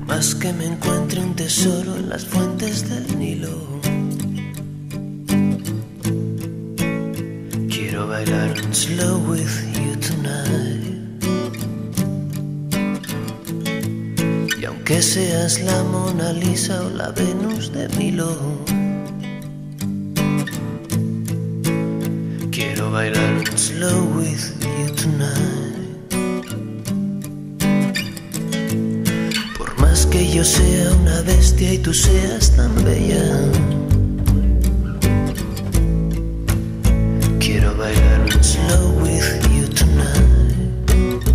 más que me encuentre un tesoro en las fuentes del Nilo. Quiero bailar un slow with you tonight. Y aunque seas la Mona Lisa o la Venus de Milo, quiero bailar un slow with you tonight. Que yo sea una bestia y tú seas tan bella, quiero bailar un slow with you tonight.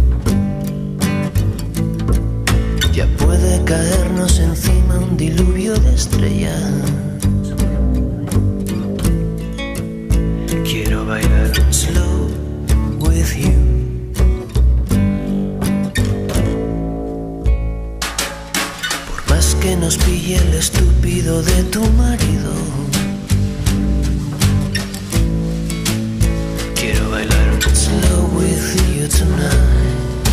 Ya puede caernos encima un diluvio de estrellas. Quiero bailar un slow with you. Que nos pille el estúpido de tu marido, quiero bailar un slow with you tonight.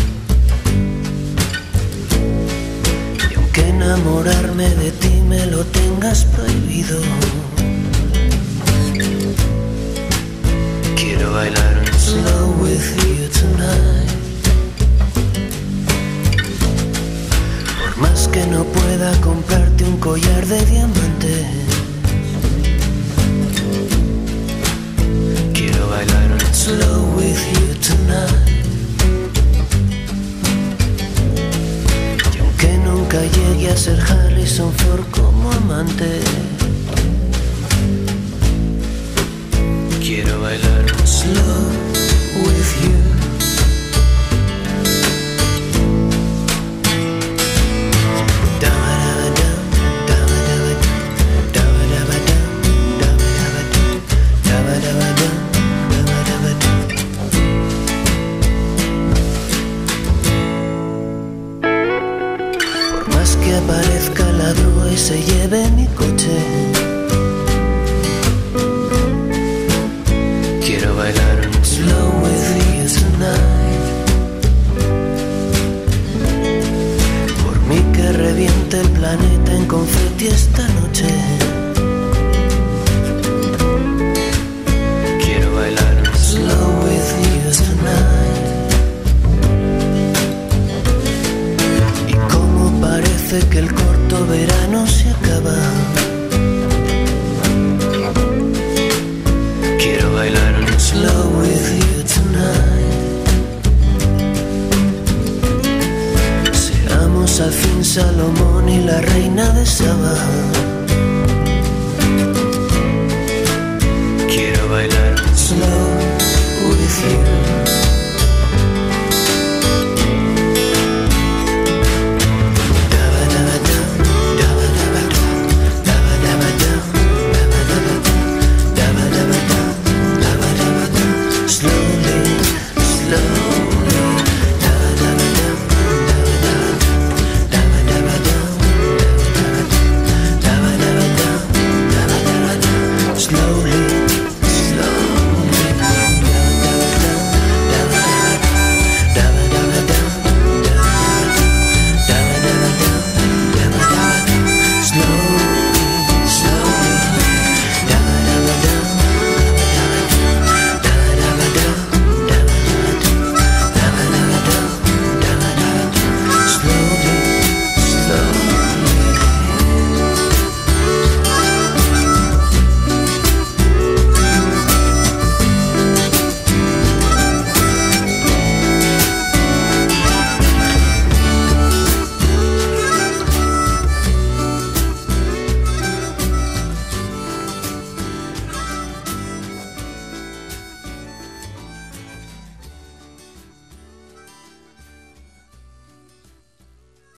Y aunque enamorarme de ti me lo tengas prohibido, quiero bailar un slow with you tonight. Más que no pueda comprarte un collar de diamantes, quiero bailar un slow with you tonight. Y aunque nunca llegue a ser Harrison Ford como amante, quiero bailar un slow with you. Aparezca la grúa y se lleve mi coche, quiero bailar un slow with you tonight. Por mí que reviente el planeta en confeti esta noche, quiero bailar un slow with you tonight. Parece que el corto verano se acaba, quiero bailar un slow with you tonight. Seamos al fin Salomón y la reina de Saba, quiero bailar un slow with you.